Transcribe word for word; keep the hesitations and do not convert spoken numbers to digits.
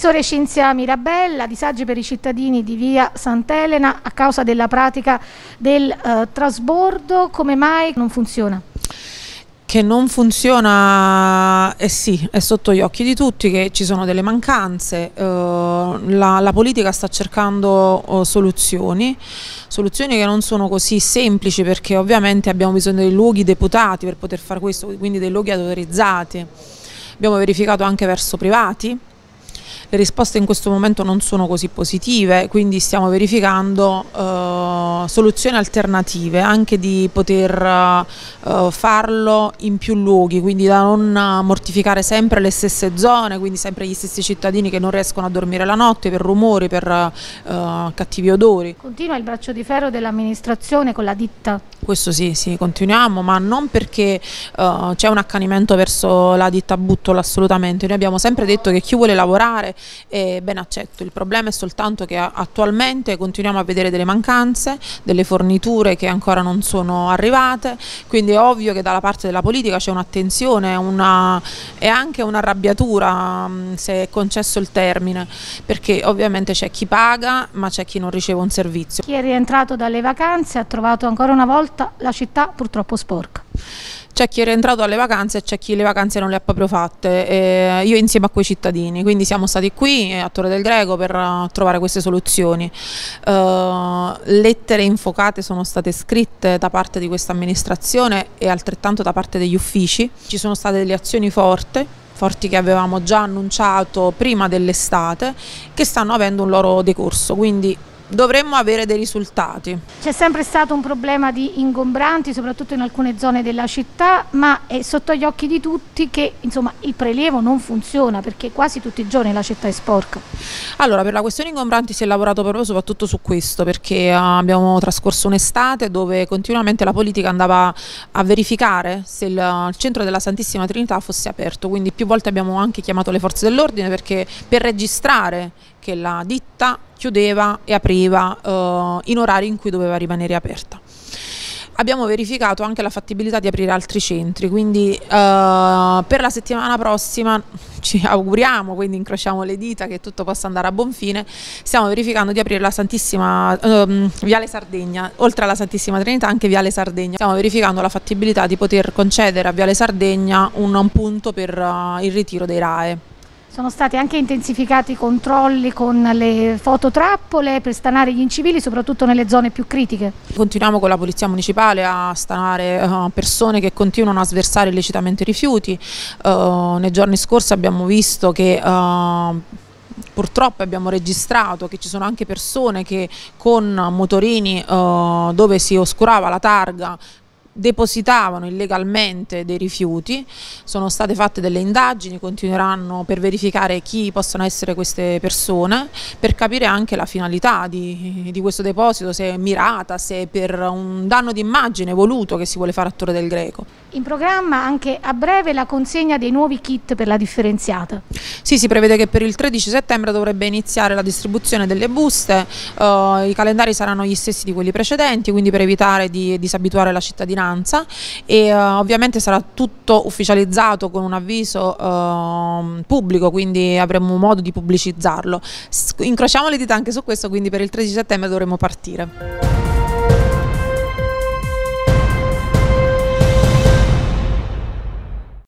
Assessore Cinzia Mirabella, disagi per i cittadini di via Sant'Elena a causa della pratica del eh, trasbordo, come mai non funziona? Che non funziona, eh sì, è sotto gli occhi di tutti che ci sono delle mancanze, eh, la, la politica sta cercando oh, soluzioni, soluzioni che non sono così semplici, perché ovviamente abbiamo bisogno dei luoghi deputati per poter fare questo, quindi dei luoghi autorizzati. Abbiamo verificato anche verso privati. Le risposte in questo momento non sono così positive, quindi stiamo verificando eh, soluzioni alternative, anche di poter eh, farlo in più luoghi, quindi da non mortificare sempre le stesse zone, quindi sempre gli stessi cittadini che non riescono a dormire la notte per rumori, per eh, cattivi odori. Continua il braccio di ferro dell'amministrazione con la ditta? Questo sì, sì, continuiamo, ma non perché uh, c'è un accanimento verso la ditta Buttola, assolutamente. Noi abbiamo sempre detto che chi vuole lavorare è ben accetto. Il problema è soltanto che attualmente continuiamo a vedere delle mancanze, delle forniture che ancora non sono arrivate, quindi è ovvio che dalla parte della politica c'è un'attenzione una, e anche un'arrabbiatura, se è concesso il termine, perché ovviamente c'è chi paga ma c'è chi non riceve un servizio. Chi è rientrato dalle vacanze ha trovato ancora una volta la città purtroppo sporca. C'è chi è rientrato alle vacanze e c'è chi le vacanze non le ha proprio fatte, e io insieme a quei cittadini, quindi siamo stati qui a Torre del Greco per uh, trovare queste soluzioni. Uh, lettere infocate sono state scritte da parte di questa amministrazione e altrettanto da parte degli uffici. Ci sono state delle azioni forti, forti che avevamo già annunciato prima dell'estate, che stanno avendo un loro decorso, quindi dovremmo avere dei risultati. C'è sempre stato un problema di ingombranti, soprattutto in alcune zone della città, ma è sotto gli occhi di tutti che insomma, il prelievo non funziona, perché quasi tutti i giorni la città è sporca. Allora, per la questione ingombranti si è lavorato proprio soprattutto su questo, perché uh, abbiamo trascorso un'estate dove continuamente la politica andava a verificare se il, il centro della Santissima Trinità fosse aperto, quindi più volte abbiamo anche chiamato le forze dell'ordine perché per registrare che la ditta chiudeva e apriva uh, in orari in cui doveva rimanere aperta. Abbiamo verificato anche la fattibilità di aprire altri centri, quindi uh, per la settimana prossima ci auguriamo, quindi incrociamo le dita che tutto possa andare a buon fine. Stiamo verificando di aprire la Santissima uh, Viale Sardegna, oltre alla Santissima Trinità anche Viale Sardegna. Stiamo verificando la fattibilità di poter concedere a Viale Sardegna un, un punto per uh, il ritiro dei R A E. Sono stati anche intensificati i controlli con le fototrappole per stanare gli incivili, soprattutto nelle zone più critiche. Continuiamo con la Polizia Municipale a stanare uh, persone che continuano a sversare illecitamente rifiuti. Uh, nei giorni scorsi abbiamo visto che uh, purtroppo abbiamo registrato che ci sono anche persone che con motorini uh, dove si oscurava la targa depositavano illegalmente dei rifiuti. Sono state fatte delle indagini, continueranno per verificare chi possono essere queste persone, per capire anche la finalità di, di questo deposito, se è mirata, se è per un danno d'immagine voluto che si vuole fare a Torre del Greco. In programma anche a breve la consegna dei nuovi kit per la differenziata. Sì, si prevede che per il tredici settembre dovrebbe iniziare la distribuzione delle buste, uh, i calendari saranno gli stessi di quelli precedenti, quindi per evitare di disabituare la cittadinanza, e uh, ovviamente sarà tutto ufficializzato con un avviso uh, pubblico, quindi avremo modo di pubblicizzarlo. Incrociamo le dita anche su questo, quindi per il tredici settembre dovremo partire.